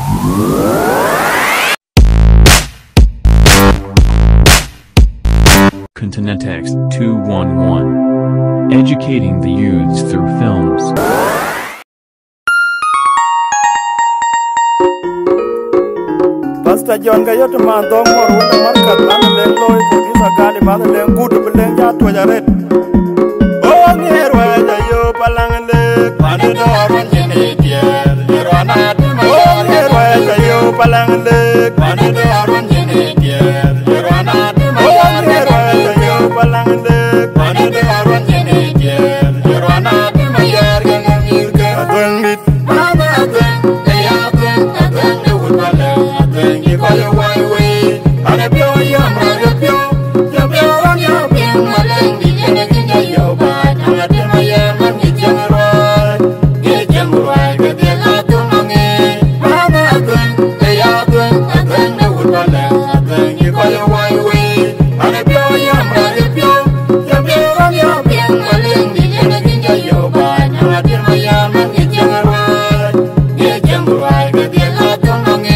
CONTINENTEX211. Educating the youths through films. Pastor John Gayoto Mandong Moruna Markat Lana Loy Producer Gani Mother Good Belenga to the red. Oh, near where you Palangale, Panador and Genetia, Yerana, oh, near where you Palangale, Panador and Genetia, Yerana, oh, near where you Palangale, Panador and Genetia, Yerana, Mayer, and Milka, I don't need Mama, they are the wood ballet. You call your way, and if you're young, you're on your pin, my lady, anything that you're bad, and I tell my young and get young right. Get young right, get the lot to money. Mama, they are good, and then they would ballet. You call your way, and if you're young, you're on your pin, my lady, anything that you're bad, and I tell my young and get young right. Get young right, get the lot to money.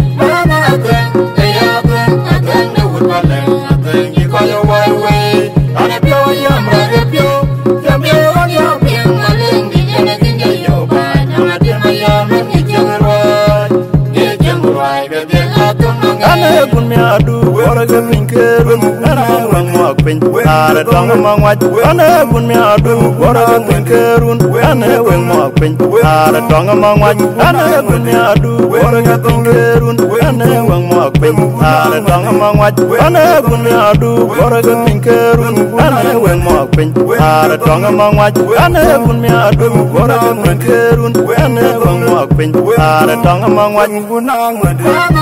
You call your way, and if you're young, if you're on your pin, my lady, anything that you're bad, and I tell my young and get young right, get the lot to money. And I put me out do what I can think of, and I won't walk in. I don't among what, and I put me out do what I can think of, and I won't walk in. I don't among what, and I put me out do what I can think of, and I won't walk in. I don't among what, and I put me out do what I can think of, and I won't walk in. I don't among what, and I put me out do what I can think of, and I won't walk in. I don't among what you would not want.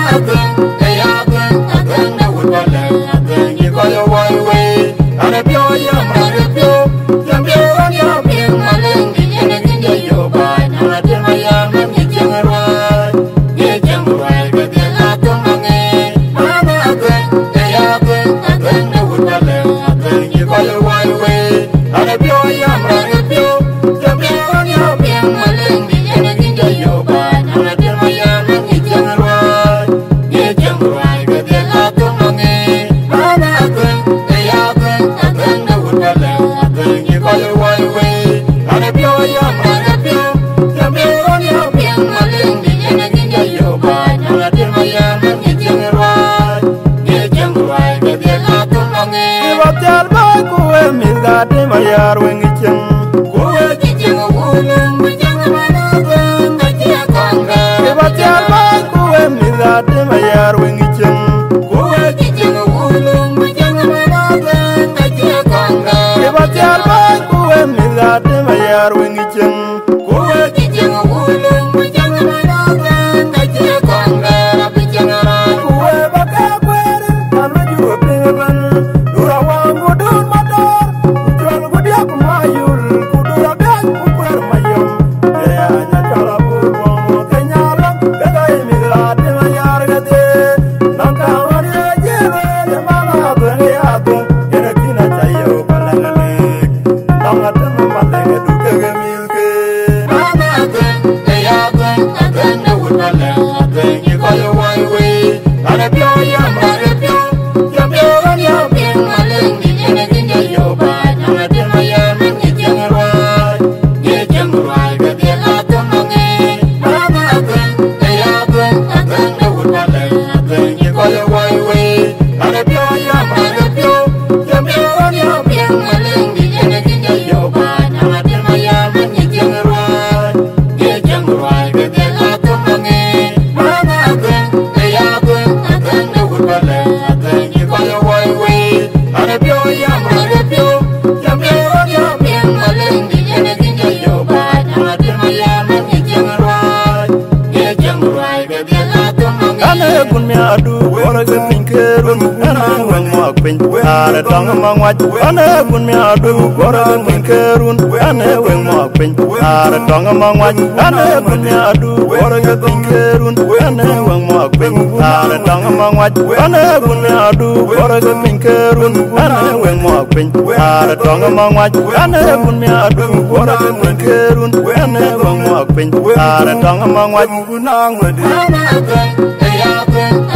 You call your way, and if you're young, if you're on your pin, my lady, anything that you're bad, and I tell my young and get young right, get the lot to money. Mama, they are good, and then they would ballet. You call your way, and if you're young, if you're on your pin, my lady, anything that you're bad, and I tell my young and get young right, get the lot to money. Mama, they are good, and then they would ballet. You call your way, and if you're young, if you're on your pin, my lady, anything that you're bad, and I tell my young and get young right, get the lot to money. If I tell my boy, Miss God, my yard when it's young, go ahead, get young, with young man, I can't come back. If I tell my boy, Miss God, my yard when it's young, go ahead, get young, with young man, I can't come back. If I tell my boy, Miss God, my yard when it's young, go ahead, get young, with young man, I can't come back. I'll be young around. Whoever can wear it, I'm not you a big one. Do I want to do my door? Put on good up my youth, put on a bag, put on my young. Yeah, I'm not all about one. Can you look? Because I'm in the yard. Don't come on your jail, the mama, when they are going. Get a kina chayo, Palangale. Don't let them Palanga do the milk. Mama, they are going, and then they would ballet. You call your way, and if you're young, if you're on your pin, my lady, anything that you're bad, and I tell my young and get young right, get the lot to money. Mama, they are good, and then they would ballet. You call your way, and if you're young, if you're on your pin, my lady, anything that you're bad, and I tell my young and get young right, get the lot to money. Mama, they are good, and then they would ballet. You call your way, and if you're young, if you're on your pin, my lady, anything that you're bad, and I tell my young and get young right, get the lot to money. And I put me out do what I can think of, and I won't walk in. I don't among what, and I put me out do what I can think of, and I won't walk in. I don't among what, and I put me out do what I can think of, and I won't walk mo pin ara tong mo wat ana gun adu bora ga pin kerun ana wen mo pin ara tong mo wat ana gun adu bora ga pin kerun ana wen mo pin ara tong mo wat gunang wadi ana ben ya ben